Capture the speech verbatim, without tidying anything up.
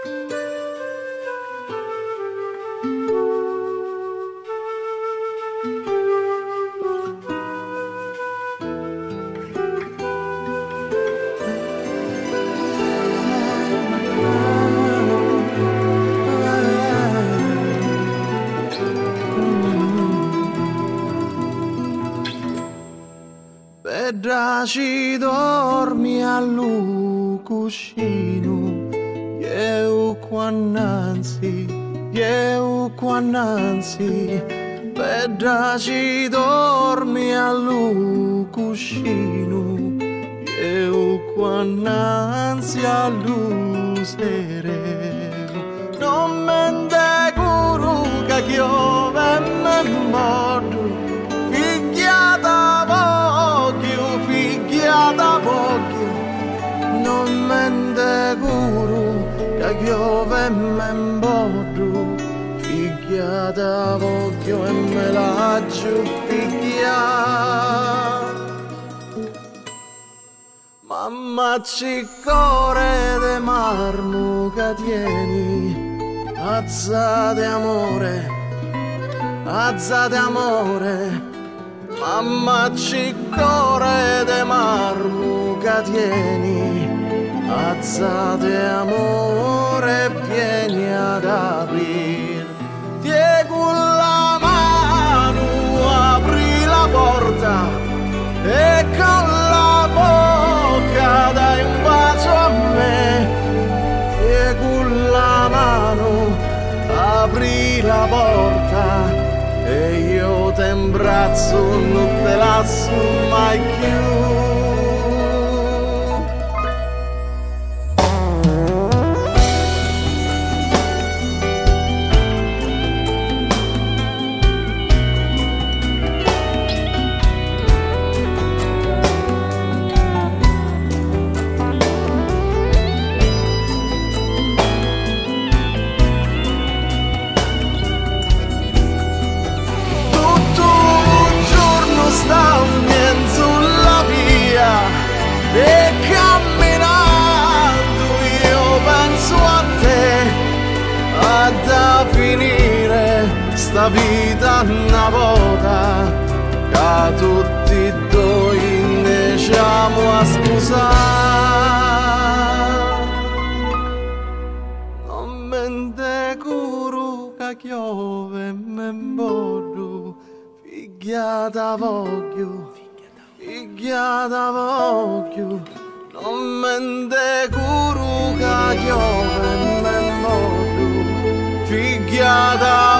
Ci dormi al cuscino, io qua innanzi, io qua innanzi, pedra ci dormi al cuscino, io qua innanzi all'usere, non mente curuca che io me morto, figliata da pochi, non mente curu che piove e me imborro, figlia da voglio e me la giuppicchia. Mamma ci core de marmo che tieni, azzate amore, azzate amore. Mamma ci core de marmo che tieni, azzate amore vieni ad aprir. Tie con la mano apri la porta e con la bocca dai un bacio a me. Tie con la mano apri la porta e io te imbrazzo, non te lascio mai più. E camminando io penso a te, ad finire sta vita una volta, che tutti e due iniziamo a scusare. Non mente curu che chiove me borro, figlia da voglio, figlia da voglio, non mente curu che piove e me morro, figlia da